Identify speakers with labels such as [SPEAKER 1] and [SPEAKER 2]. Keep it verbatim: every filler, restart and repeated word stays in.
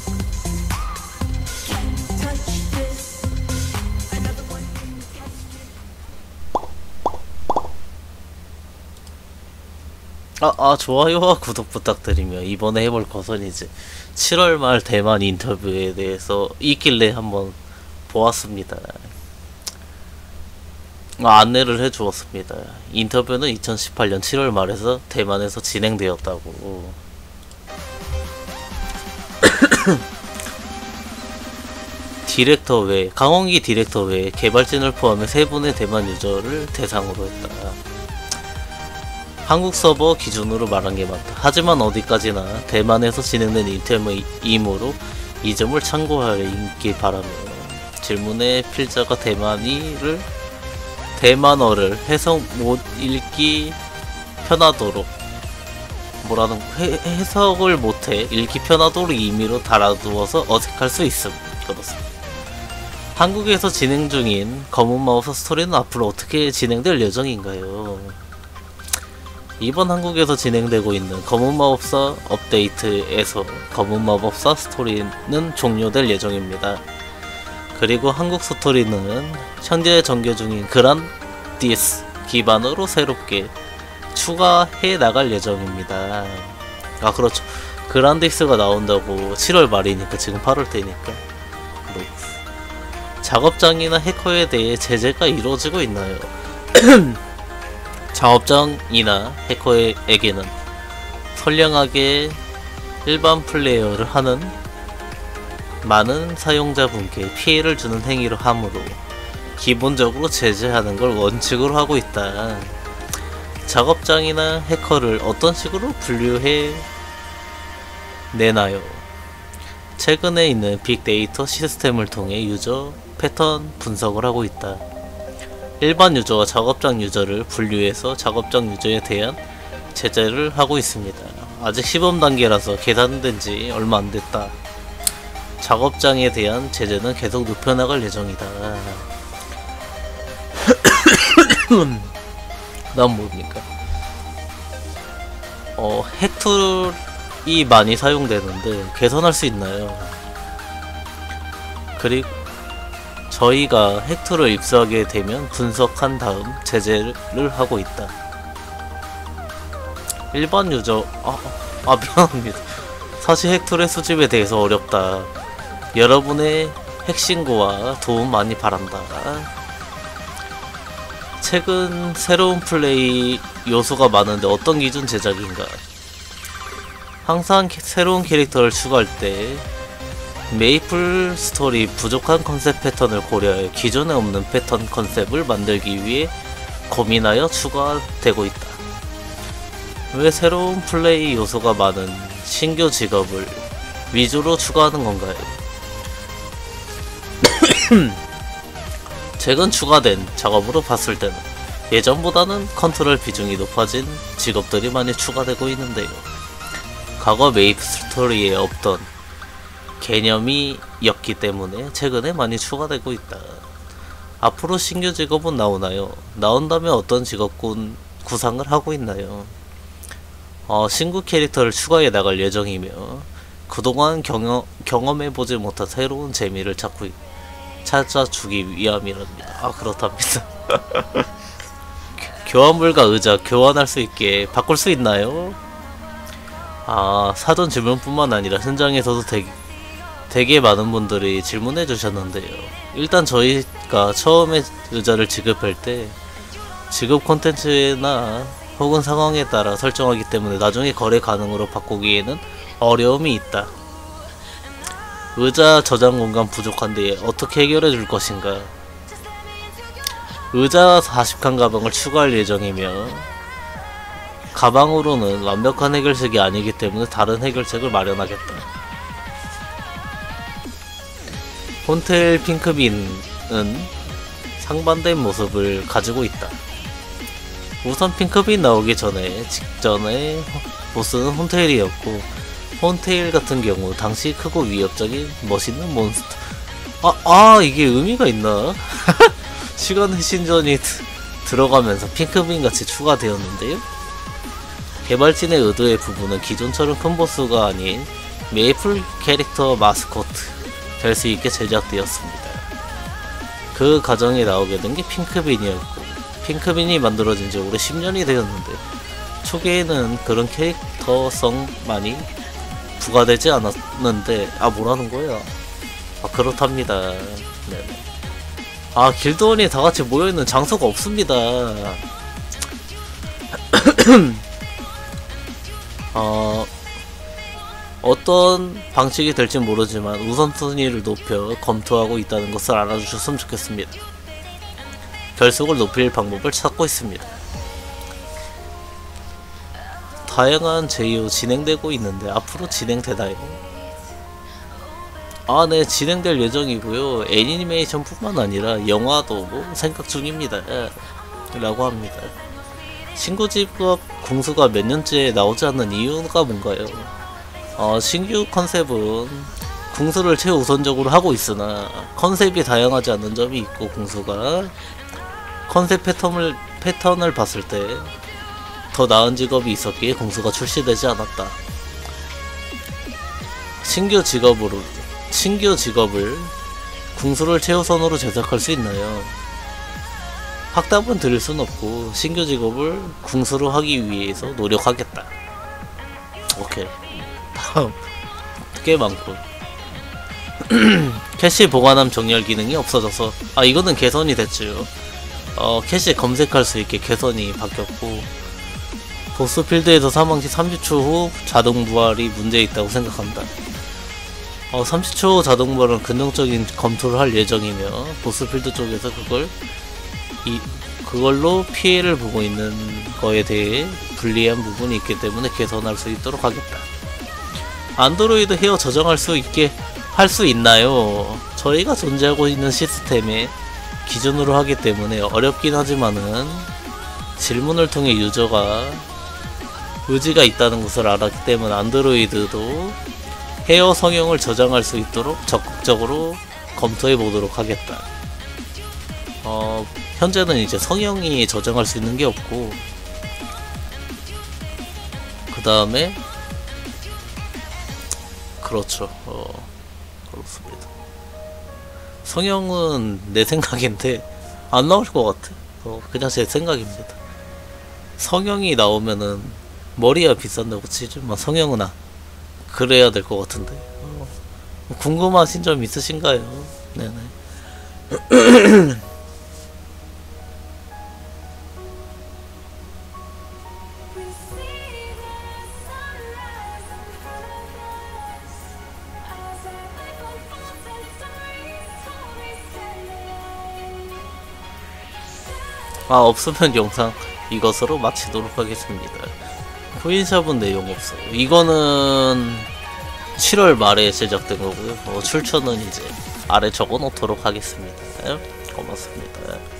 [SPEAKER 1] 아, 아 좋아요와 구독 부탁드리며 이번에 해볼 것은 이제 칠월 말 대만 인터뷰에 대해서 있길래 한번 보았습니다. 아, 안내를 해주었습니다. 인터뷰는 이천십팔 년 칠월 말에서 대만에서 진행되었다고. 디렉터 외, 강원기 디렉터 외 개발진을 포함해 세 분의 대만 유저를 대상으로 했다. 한국 서버 기준으로 말한 게 맞다. 하지만 어디까지나 대만에서 진행된 인터뷰이므로 이 점을 참고하기 바라며, 질문의 필자가 대만이를 대만어를 해석 못 읽기 편하도록 뭐라는 해, 해석을 못해 읽기 편하도록 임의로 달아두어서 어색할 수 있음. 그렇습니다. 한국에서 진행 중인 검은 마법사 스토리는 앞으로 어떻게 진행될 예정인가요? 이번 한국에서 진행되고 있는 검은 마법사 업데이트에서 검은 마법사 스토리는 종료될 예정입니다. 그리고 한국 스토리는 현재 전개 중인 그란디스 기반으로 새롭게 추가해 나갈 예정입니다. 아 그렇죠. 그란디스가 나온다고 칠월 말이니까 지금 팔월 때니까. 작업장이나 해커에 대해 제재가 이루어지고 있나요? 작업장이나 해커에게는 선량하게 일반 플레이어를 하는 많은 사용자분께 피해를 주는 행위를 하므로 기본적으로 제재하는 걸 원칙으로 하고 있다. 작업장이나 해커를 어떤 식으로 분류해 내나요? 최근에 있는 빅데이터 시스템을 통해 유저 패턴 분석을 하고 있다. 일반 유저와 작업장 유저를 분류해서 작업장 유저에 대한 제재를 하고 있습니다. 아직 시범 단계라서 계산된 지 얼마 안 됐다. 작업장에 대한 제재는 계속 눕혀나갈 예정이다. 난 뭡니까? 어, 핵툴이 많이 사용되는데 개선할 수 있나요? 그리고 저희가 핵툴을 입수하게 되면 분석한 다음 제재를 하고 있다. 일반 유저... 아, 아 미안합니다. 사실 핵툴의 수집에 대해서 어렵다. 여러분의 핵신고와 도움 많이 바란다. 최근 새로운 플레이 요소가 많은데 어떤 기준 제작인가? 항상 새로운 캐릭터를 추가할 때 메이플 스토리 부족한 컨셉 패턴을 고려해 기존에 없는 패턴 컨셉을 만들기 위해 고민하여 추가되고 있다. 왜 새로운 플레이 요소가 많은 신규 직업을 위주로 추가하는 건가요? 최근 추가된 작업으로 봤을 때는 예전보다는 컨트롤 비중이 높아진 직업들이 많이 추가되고 있는데요. 과거 메이플 스토리에 없던 개념이었기 때문에 최근에 많이 추가되고 있다. 앞으로 신규 직업은 나오나요? 나온다면 어떤 직업군 구상을 하고 있나요? 어, 신규 캐릭터를 추가해 나갈 예정이며 그동안 경험, 경험해보지 못한 새로운 재미를 찾고 찾아주기 위함이랍니다. 아 그렇답니다. 교환물과 의자 교환할 수 있게 바꿀 수 있나요? 아 사전 질문뿐만 아니라 현장에서도 되게 되게 많은 분들이 질문해 주셨는데요. 일단 저희가 처음에 의자를 지급할 때 지급 콘텐츠나 혹은 상황에 따라 설정하기 때문에 나중에 거래 가능으로 바꾸기에는 어려움이 있다. 의자 저장 공간 부족한데 어떻게 해결해 줄 것인가? 의자 사십 칸 가방을 추가할 예정이며 가방으로는 완벽한 해결책이 아니기 때문에 다른 해결책을 마련하겠다. 혼텔 핑크빈은 상반된 모습을 가지고 있다. 우선 핑크빈 나오기 전에 직전에 보스는 혼테일이었고, 혼테일 같은 경우 당시 크고 위협적인 멋있는 몬스터. 아, 아 이게 의미가 있나? 시간의 신전이 들어가면서 핑크빈 같이 추가되었는데요. 개발진의 의도의 부분은 기존처럼 큰 보스가 아닌 메이플 캐릭터 마스코트 될 수 있게 제작되었습니다. 그 과정에 나오게 된 게 핑크빈이었고, 핑크빈이 만들어진 지 올해 십 년이 되었는데 초기에는 그런 캐릭터성만이 부과되지 않았는데, 아 뭐라는 거야? 아 그렇답니다. 네네. 아 길드원이 다같이 모여있는 장소가 없습니다. 어, 어떤 방식이 될진 모르지만 우선순위를 높여 검토하고 있다는 것을 알아주셨으면 좋겠습니다. 결속을 높일 방법을 찾고 있습니다. 다양한 제이오 진행되고 있는데 앞으로 진행되나요? 아, 네, 진행될 예정이고요. 애니메이션 뿐만 아니라 영화도 뭐 생각 중입니다. 라고 합니다. 신구 직업 궁수가 몇 년째 나오지 않는 이유가 뭔가요? 어, 신규 컨셉은 궁수를 최우선적으로 하고 있으나 컨셉이 다양하지 않은 점이 있고, 궁수가 컨셉 패턴을, 패턴을 봤을 때 더 나은 직업이 있었기에 궁수가 출시되지 않았다. 신규 직업으로 신규 직업을 궁수를 최우선으로 제작할 수 있나요? 확답은 드릴 순 없고 신규 직업을 궁수로 하기 위해서 노력하겠다. 오케이. 다음. 꽤 많고. 캐시 보관함 정렬 기능이 없어져서, 아 이거는 개선이 됐죠. 어 캐시 검색할 수 있게 개선이 바뀌었고, 보스 필드에서 사망 시 삼십 초 후 자동 부활이 문제 있다고 생각한다. 어, 삼십 초 자동 부활은 긍정적인 검토를 할 예정이며, 보스 필드 쪽에서 그걸 이 그걸로 피해를 보고 있는 거에 대해 불리한 부분이 있기 때문에 개선할 수 있도록 하겠다. 안드로이드 헤어 저장할 수 있게 할 수 있나요? 저희가 존재하고 있는 시스템의 기준으로 하기 때문에 어렵긴 하지만은 질문을 통해 유저가 의지가 있다는 것을 알았기 때문에 안드로이드도 헤어 성형을 저장할 수 있도록 적극적으로 검토해 보도록 하겠다. 어, 현재는 이제 성형이 저장할 수 있는 게 없고, 그 다음에 그렇죠. 어, 그렇습니다. 성형은 내 생각인데 안 나올 것 같아. 어, 그냥 제 생각입니다. 성형이 나오면은 머리야 비싼다고 치지만 성형은 아 그래야 될 것 같은데. 어, 궁금하신 점 있으신가요? 네네. 아 없으면 영상 이것으로 마치도록 하겠습니다. 코인샵은 내용 없어요. 이거는 칠월 말에 제작된 거고요. 어, 출처는 이제 아래 적어 놓도록 하겠습니다. 고맙습니다.